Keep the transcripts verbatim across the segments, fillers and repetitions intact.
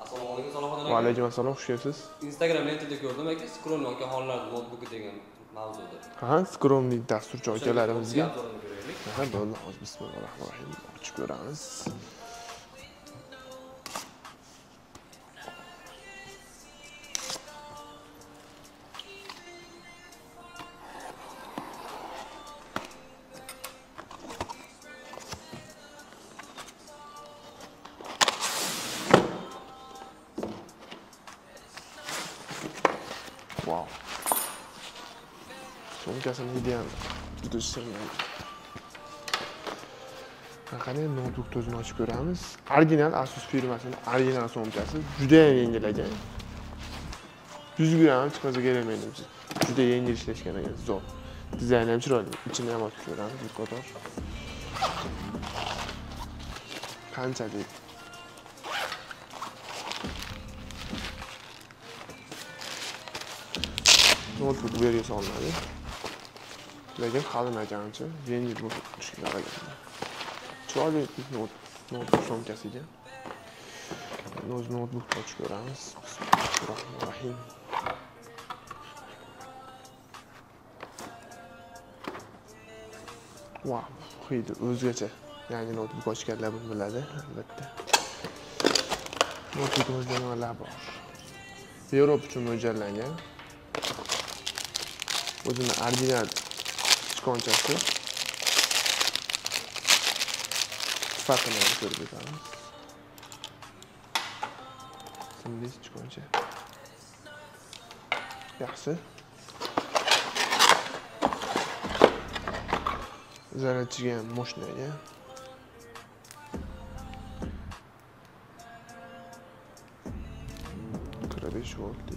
Assalomu alaykum Salohatjon aka. Va alaykum assalom, xush kelibsiz. Instagram mentida ko'rdim aka, Scroll aka xonalarda notebook degan mavzuda. Ha, Scromning dasturchi akalarimizga. Obzorni ko'raylik. Ha, bo'ldi. Hozir bismillahirrohmanirrohim. Ochib ko'ramiz. Wow. Sumkasini ideal juda sevdim. Qani notebook o'zini ochib ko'ramiz. Original Asus firmasining original sumkasi juda ham yengil ekan. yuz gramm chiqmasa kerak menimcha. Juda yengil ishlashgan ekan, zo'r. Dizayni ham chiroyli. Ichini ham ochib ko'ramiz bir qator. Qanchalik notebook bu yerga solinadi. Lekin qalin ekancha, yengil bo'lib tushgan ekan. Chiroyli notebook sumkasiga. O'z notebook ochib ko'ramiz. Bismillahirrohmanirrohim. Wow, hidi o'zgacha. Yangi notebook ochganlar buni biladi, albatta. Notebookimizda nimalar bor? Yevropa uchun mo'ljallangan. O'zini original chiqonchasi. Sifatini ham ko'rib o'tamiz. Simli chiqoncha. Yaxshi. Zaryadchiga ham mo'shnaga. besh volt.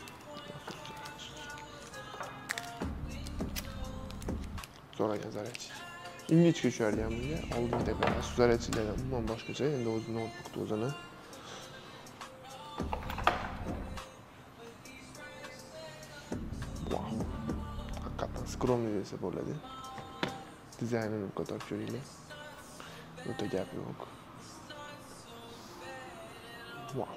Zo'ragan zaryadchi. Ingichka tushirgan bunga. Oldinda Asus zaryadchilardan umuman boshqacha. Endi o'z notebookda o'zini wow. Haqiqatan skromli desa bo'ladi. Dizaynini bir qator ko'ringlar. O'ta gap yo'q. Wow.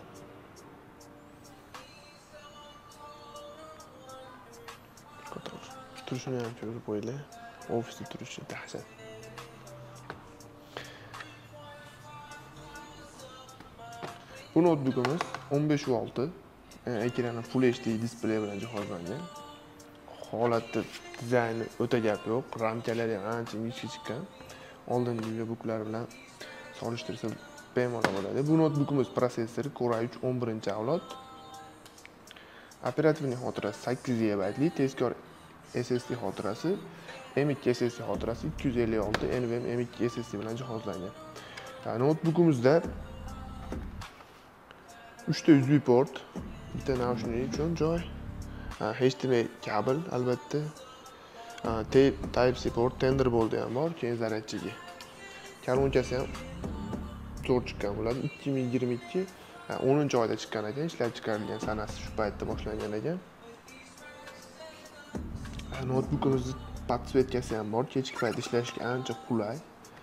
Qator. Turishini ham ko'rib qo'yinglar. Ofisda turishi dahshat. Bu notebookimiz o'n besh volt, ekrani Full H D displey bilan jihozlangan. Holatda dizayni o'ta gap yo'q, ramkalari ham ancha ingichka chiqqan. Oldingi notebooklar bilan solishtirsa bemalol bo'ladi. Bu notebookimiz protsessori Core i uch o'n birinchi avlod. Operativniy xotirasi sakkiz gigabaytli, tezkor S S D xotirasi, M ikki S S D xotirasi ikki yuz ellik olti N V M M ikki S S D bilan jihozlangan. Notebookimizda uchta U S B port, bitta naushnik uchun joy, H D M I kabel albatta, Type C port, Thunderbolt ham bor, keyin zaryadchiga. Kalonkasi ham zo'r chiqqan bo'ladi. ikki ming yigirma ikki o'ninchi oyda chiqqan ekan, ishlab chiqarilgan sanasi shu paytda boshlangan ekan. Notebookimizni podsvetkasi ham bor, kechki payt ishlashga ancha qulay.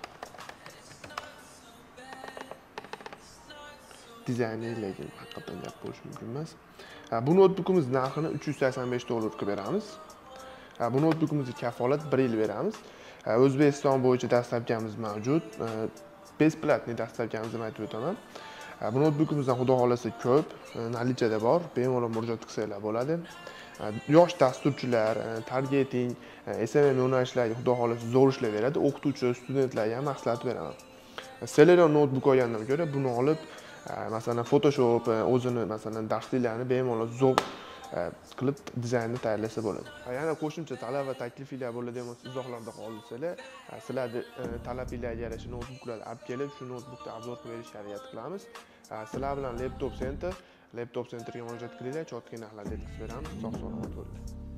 Dizayni lekin haqiqatan gap bo'lishi mumkin emas. Bu notebookimiz narxini uch yuz sakson besh dollarga beramiz. Bu notebookimizga kafolat bir yil beramiz. O'zbekiston bo'yicha dastlabkamiz mavjud. Besplatniy dastlabkamizni aytib o'taman. Bu notebookimizdan xudo xolasa ko'p, nalichada bor, bemalol murojaat qilsanglar bo'ladi. Yosh dasturchilar, targeting, S M M yo'nalishlarga xudo xolasa zo'r ishlayveradi. O'qituvchilar, studentlarga ham maslahat beraman. Celeron notebook olgandan ko'ra buni olib, masalan Photoshop, o'zini masalan darsliklarni bemalol zo'r qilib dizaynni tayyorlasa bo'ladi. Yana qo'shimcha talab va takliflar bo'ladigan bo'lsa, izohlarda qoldirsanglar, sizlarni talabinglarga yarasha notebooklarni olib kelib, shu notebookda obzor qilib berishga harakat qilamiz. Sizlar bilan Laptop Center, Laptop Centerga murojaat qilinglar, chotki narxlarda yetkazib beramiz. Sog' salomat bo'ling.